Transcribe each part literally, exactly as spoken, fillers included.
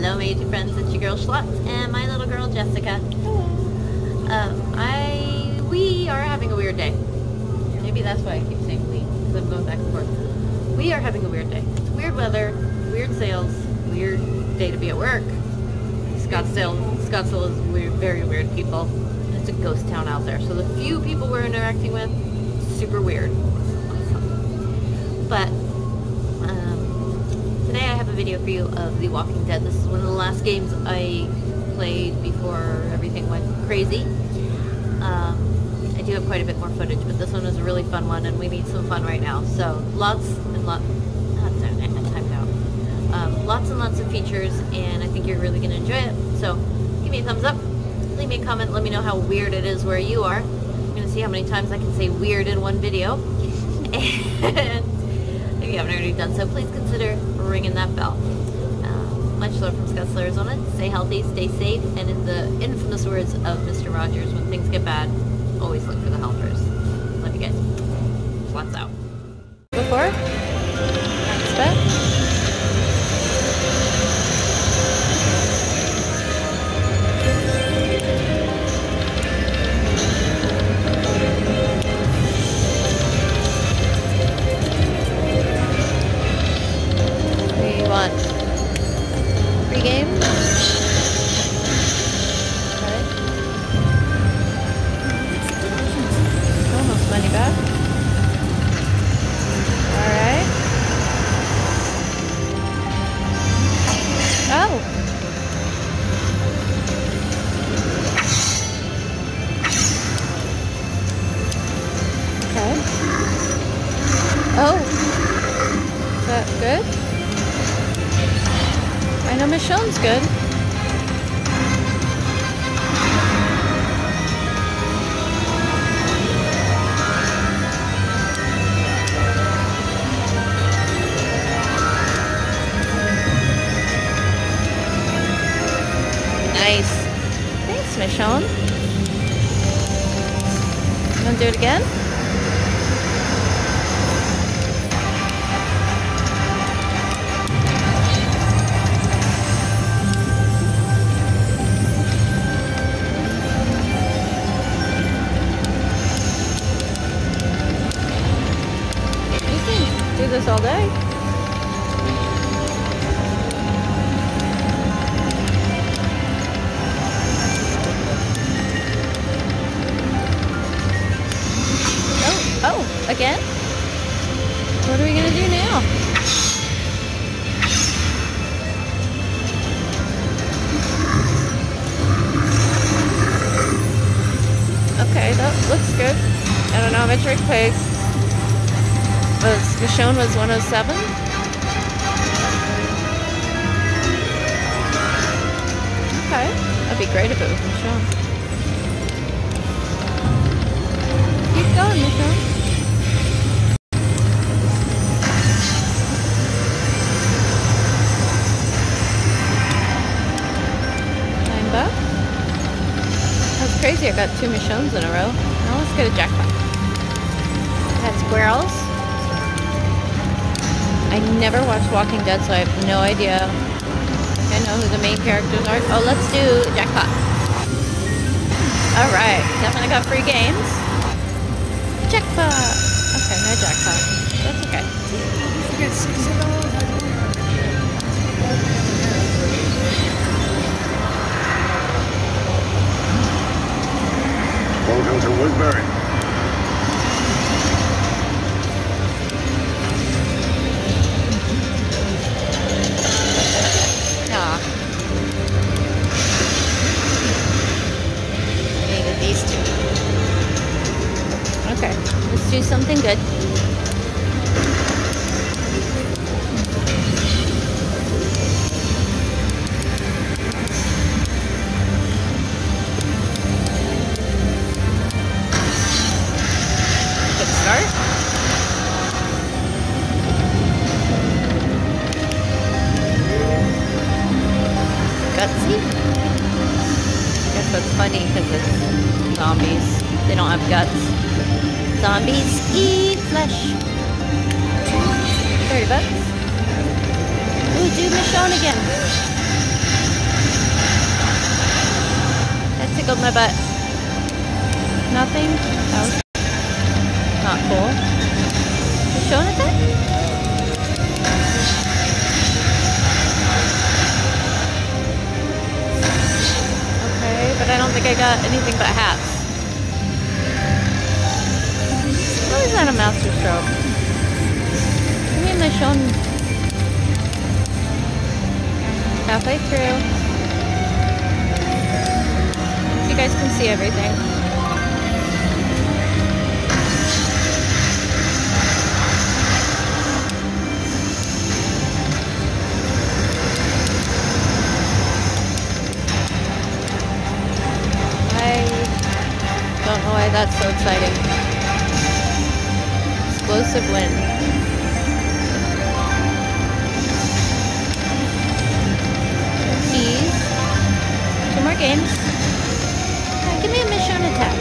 Hello, my YouTube friends. It's your girl Schlotz and my little girl Jessica. Hello. Um, I we are having a weird day. Maybe that's why I keep saying we, because I'm going back and forth. We are having a weird day. It's weird weather, weird sales, weird day to be at work. Scottsdale, Scottsdale is weird, very weird people. It's a ghost town out there. So the few people we're interacting with, super weird. But um, today I have a video for you of The Walking Dead. This is one of the last games I played before everything went crazy. Um, I do have quite a bit more footage, but this one is a really fun one, and we need some fun right now. So lots and lots. Oh, darn it, I timed out. Um, lots and lots of features, and I think you're really going to enjoy it. So give me a thumbs up, leave me a comment, let me know how weird it is where you are. I'm going to see how many times I can say weird in one video. And if you haven't already done so, please consider ringing that bell. Uh, much love from Scottsdale, Arizona. Stay healthy, stay safe, and in the infamous words of Mister Rogers, when things get bad, always look for the helpers. Love you guys. Lots out. Before? Next bet. Free game. Okay. Almost money back. Alright. Oh! Okay. Oh! Is that good? I know Michonne's good. Nice. Thanks, Michonne. You want to do it again? Do this all day. Oh, oh, again? What are we gonna do now? Okay, that looks good. I don't know how much Rick pays. Was Michonne was one oh seven? Okay, that'd be great if it was Michonne. Keep going, Michonne. Nine bucks. That's crazy. I got two Michonnes in a row. Now let's get a jackpot. That's squirrels. I never watched Walking Dead, so I have no idea. I know who the main characters are. Oh, let's do jackpot. Alright, definitely got free games. Jackpot! Okay, no jackpot. That's okay. Welcome to Woodbury. These two. Okay, let's do something good. Good start. Gutsy. That's funny because it's zombies. They don't have guts. Zombies eat flesh. thirty bucks. Ooh, do Michonne again. my butt. Nothing? That was not cool. You showing it then? Okay, but I don't think I got anything but hats. How is that a master stroke? I mean, they're shown halfway through. You guys can see everything. I don't know why that's so exciting. Explosive wind. Keys. Two more games. Yeah, give me a mission attack.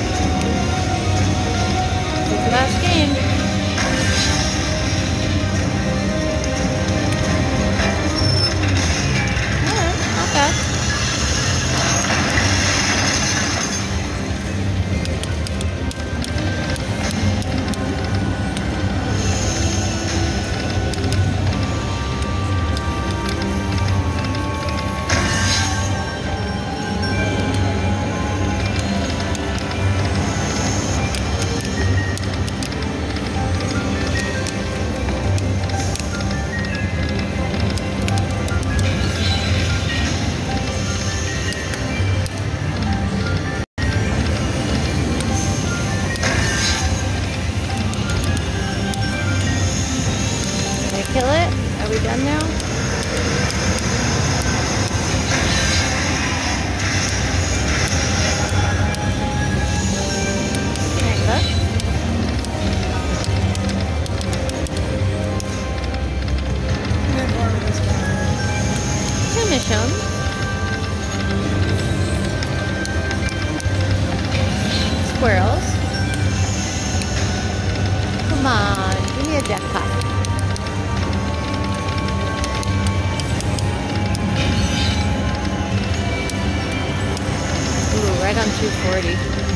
This is the last game. Alright, not bad. Kill it? Are we done now? Kinda. Two missions. Squirrels. Come on, give me a jackpot. Right on two forty.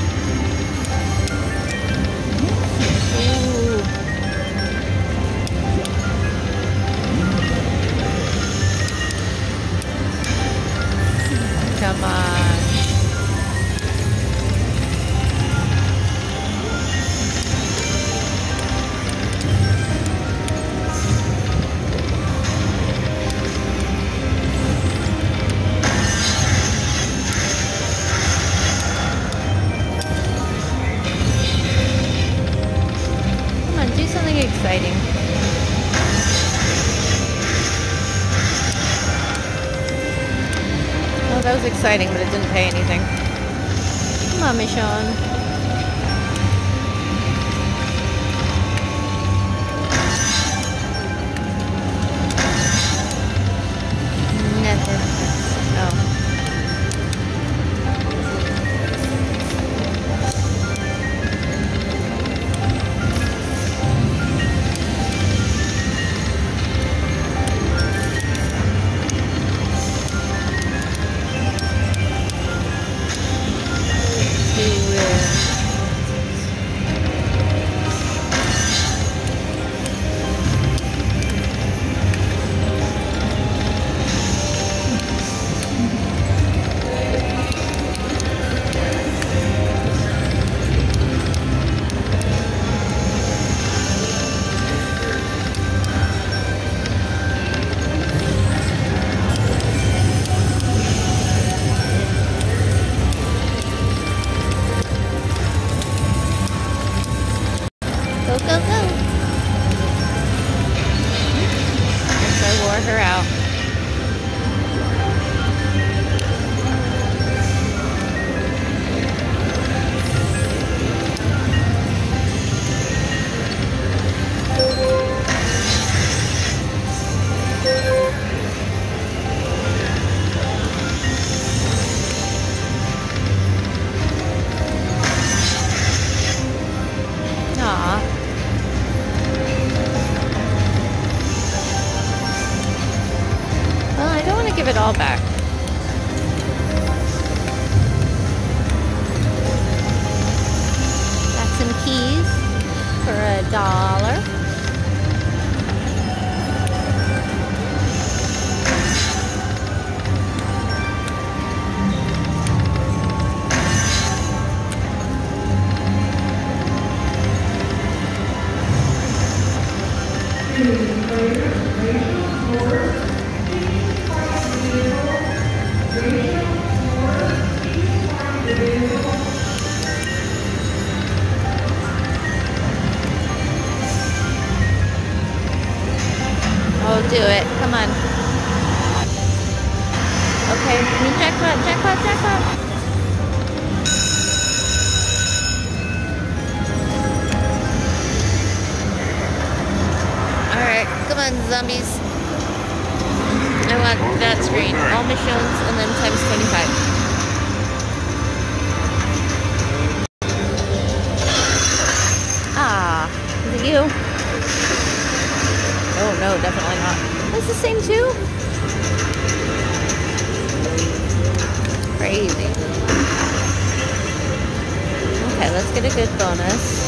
Ooh. Come on. Exciting. Oh, that was exciting, but it didn't pay anything. Come on, Michonne. Nothing. Oh. Go, go, go. Guess I wore her out. Give it all back. dollar. Oh, do it. Come on. Okay, new jackpot, jackpot, jackpot. Alright, come on, zombies. I want that screen. All missions and then times twenty-five. Ah, is it you? Oh no, definitely not. That's the same too? Crazy. Okay, let's get a good bonus.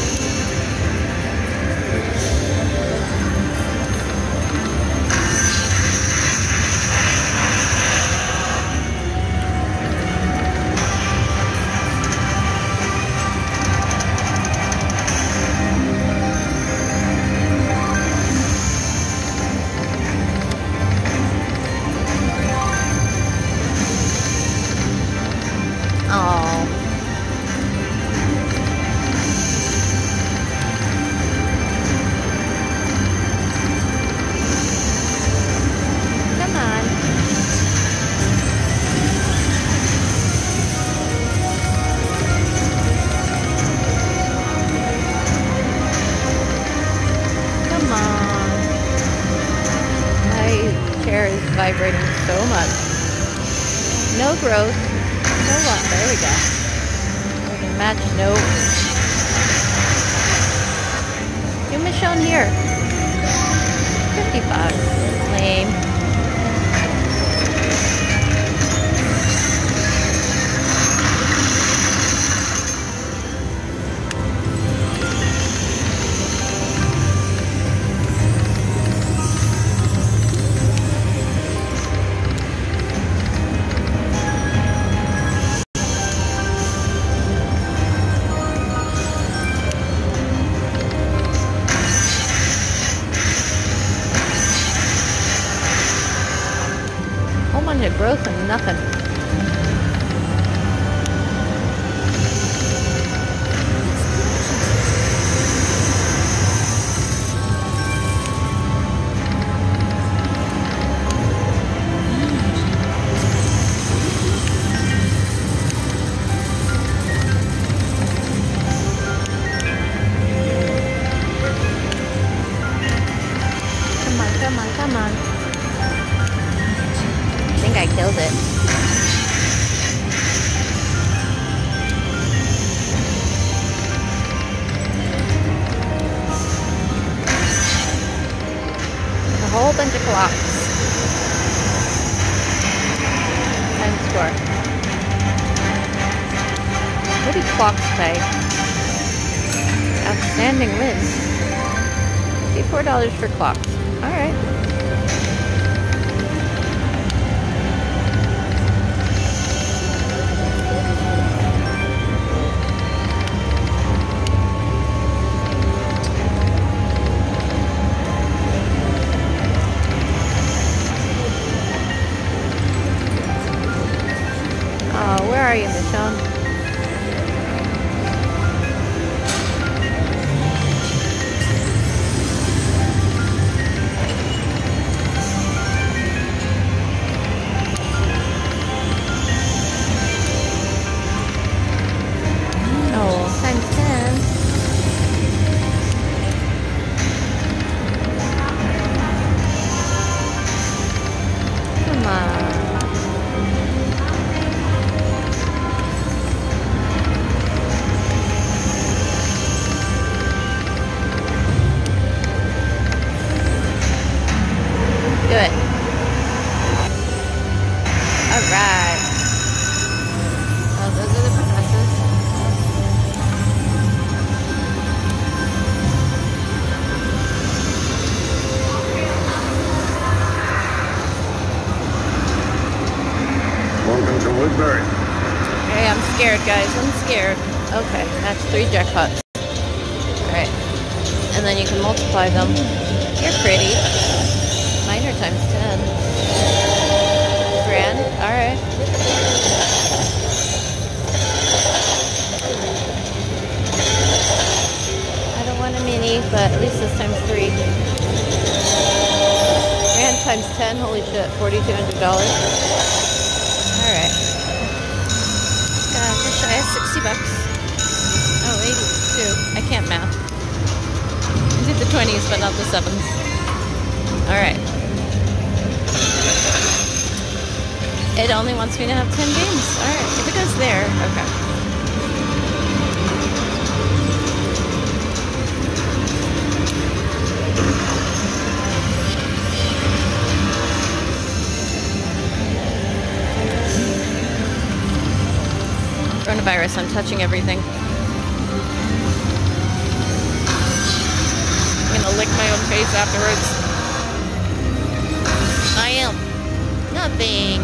Vibrating so much. No growth. No luck. There we go. We can match. No. New mission here. fifty bucks. Lame. Growth and nothing. Come on, come on, come on. I think I killed it. A whole bunch of clocks. Time score. What do clocks pay? Outstanding wins. fifty-four dollars for clocks. Alright. Where are you, Michonne? Woodbury. Okay, I'm scared, guys. I'm scared. Okay, that's three jackpots. Alright. And then you can multiply them. You're pretty. Minor times ten. Grand. Alright. I don't want a mini, but at least this time's three. Grand times ten. Holy shit. forty-two hundred dollars. Alright. Uh, just shy of sixty bucks. Oh, eighty-two. I can't math. I did the twenties, but not the sevens. Alright. It only wants me to have ten games. Alright, if it goes there, okay. Coronavirus, I'm touching everything. I'm gonna lick my own face afterwards. I am. Nothing.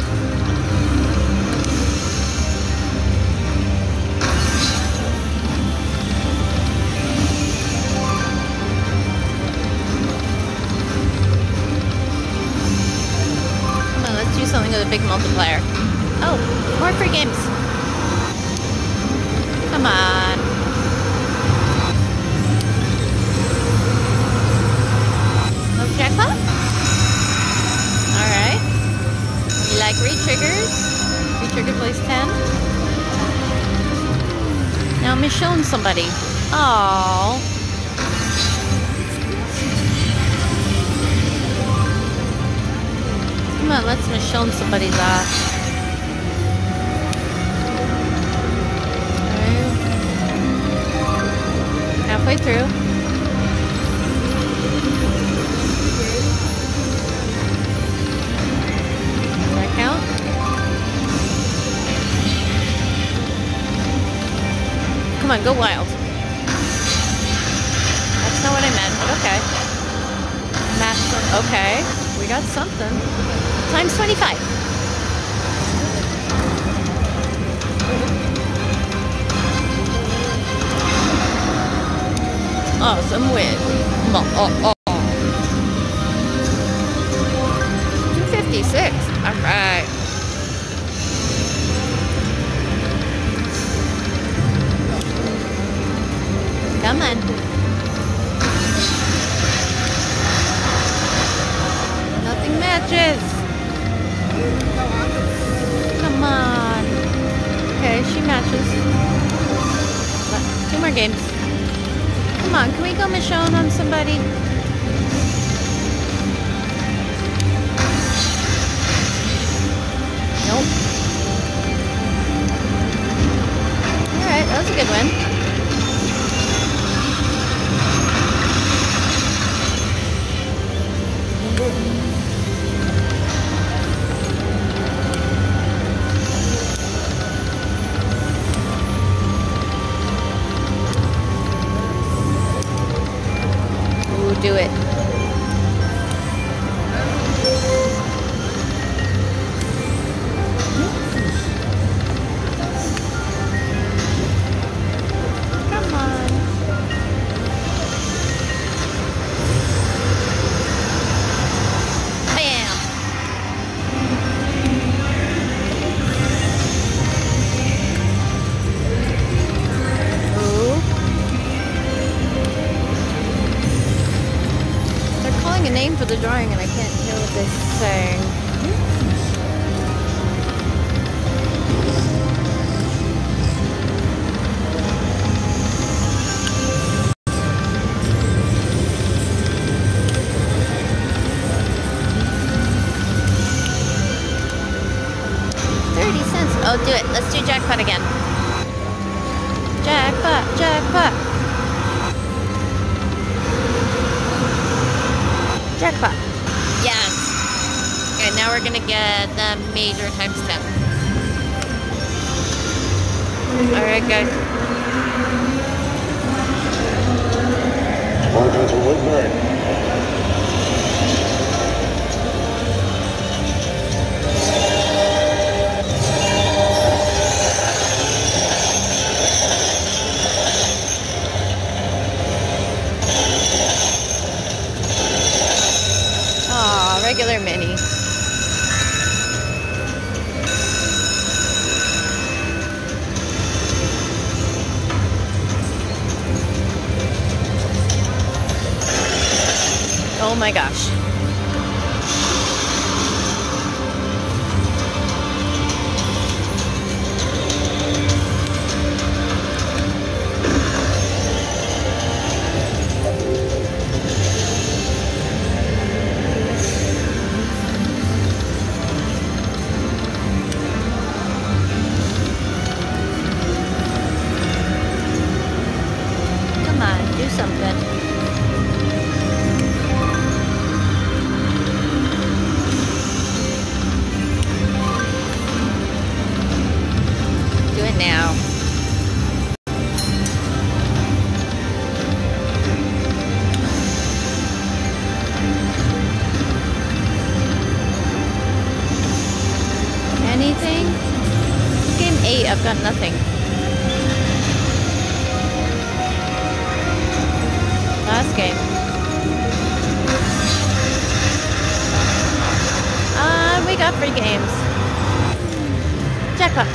Come on, let's do something with a big multiplier. Oh, more free games. Come on. No jackpot? Alright. You like re-triggers? Re-trigger plays ten. Now Michonne somebody. Aww. Come on, let's Michonne somebody's ass. Halfway through. Does that count? Come on, go wild. That's not what I meant, but okay. Math, okay. We got something. Times twenty-five. Awesome win. Oh, oh, oh. two fifty-six. Alright. Come on. Nothing matches. Come on. Okay, she matches. But two more games. Come on, can we go Michonne on somebody? Nope. Alright, that was a good win. Do it. Come on. Bam. Ooh. A name for the drawing and I can't hear what they're saying. thirty cents. Oh, do it. Let's do jackpot again. Jackpot, jackpot. Jackpot. Yes. Okay, now we're gonna get the major times ten. Alright, guys. Welcome to Woodbury. my gosh. Come on, do something. Now. Anything? Game eight, I've got nothing. Last game. Uh, we got free games. Jackpot.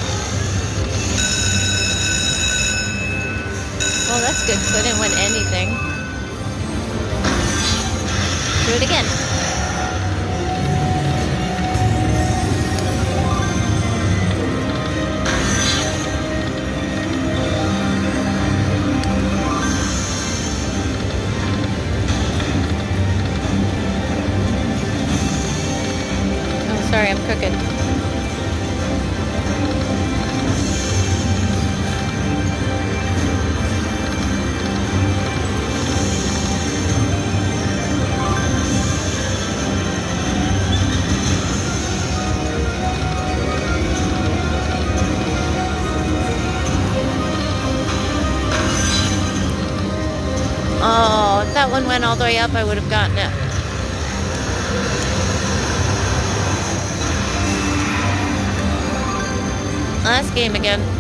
Well, that's good, because I didn't win anything. Do it again. Oh, sorry, I'm cooking. Oh, if that one went all the way up, I would have gotten it. Last game again.